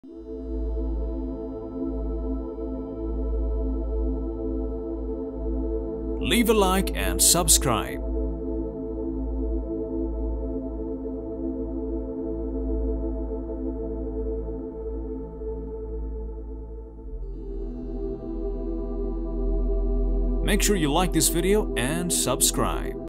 Leave a like and subscribe. Make sure you like this video and subscribe.